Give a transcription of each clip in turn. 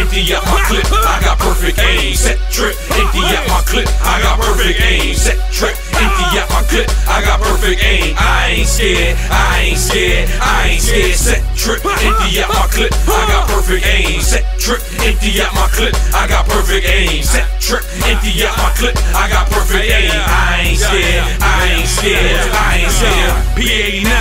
empty out my clip, I got perfect aim. Set trip, empty out my clip, I got perfect aim. Set trip, empty out my clip, I got perfect aim. I ain't scared, I ain't scared, I ain't scared. Set trip, empty out my clip, I got perfect aim. Set trip, empty out my clip, I got perfect aim. Set trip, empty out my clip, I got perfect aim. I ain't scared, I ain't scared, I ain't scared. P89,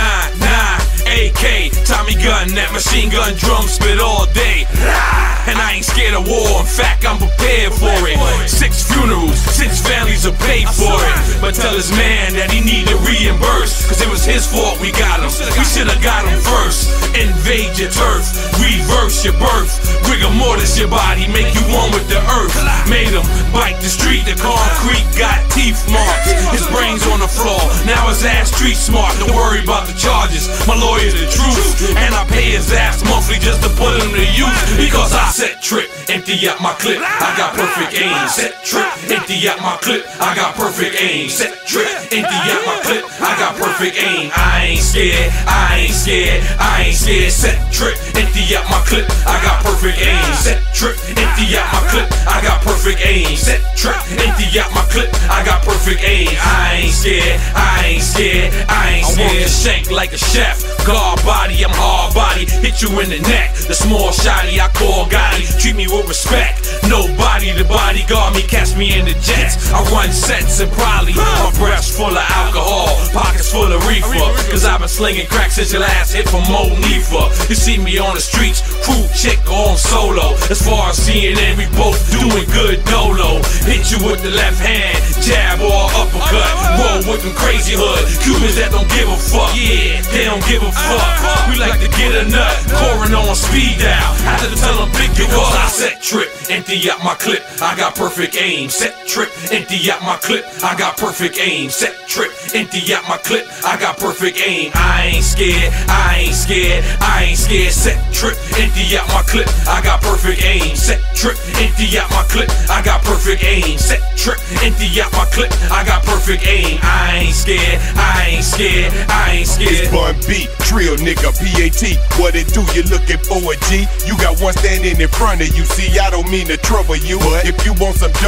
AK, Tommy gun, that machine gun drum spit all day. And I ain't scared of war, in fact I'm prepared for it. 6 funerals, 6 families will pay for it. But tell his man that he need to reimburse, cause it was his fault we got him. We should've got him first. Invade your turf, reverse your birth. Rigor mortis your body, make you one with the earth. Made him bite the street, the concrete got teeth marks. His brains on the floor, now his ass street smart. Don't worry about the charges, my lawyer's the truth. And I pay his ass monthly just to put him to use. Because I set trip, empty out my clip, I got perfect aim. Set trip, empty out my clip, I got perfect aim. Set trip, empty out my clip, I got perfect aim. I ain't scared, I ain't scared, I ain't scared. Set trip, empty out my clip, I got perfect aim. Set trip, empty out my clip, I got perfect aim. Set trip, empty out my clip, I got perfect aim. I ain't scared, I ain't scared, I ain't scared. I want to shank like a chef, guard body, I'm hard body, hit you in the neck. The small shotty I call Gotti, treat me with respect. Nobody to bodyguard me, catch me in the jets. I run sets and probably my breath's full of alcohol, pockets full of reefer. Cause I've been slinging crack since your last hit from Mo Neefa. You see me on the streets, crew, chick, or on solo. As far as CNN, we both doing good dolo. Hit you with the left hand, jab or uppercut. Roll with them crazy hood Cubans that don't give a fuck. Yeah, they don't give a fuck. We like to get a nut, pouring on speed dial. Have to tell them big because I set trip, empty out my clip, I got perfect aim. Set trip, empty out my clip, I got perfect aim. Set trip, empty out my clip, I got perfect aim. I ain't scared, I ain't scared, I ain't scared. Set trip, empty out my clip, I got perfect aim. Set trip, empty out my clip, I got perfect aim. Set trip, empty out my clip, I got perfect aim. I ain't scared, I ain't scared, I ain't scared. It's Bun B, Trill nigga, PAT. What it do? You looking for a G? You got one standing in front of you. See, I don't mean to trouble you, but if you want some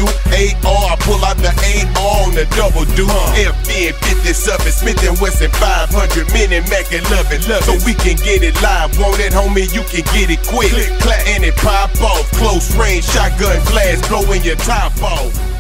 W-A-R, I pull out the A-R on the double do. FN 57, Smith & Wesson 500, Mini Mac and love it. So we can get it live. Want it, homie? You can get it quick. Click, clack, and it pop off. Close range, shotgun blast, blowing your top off.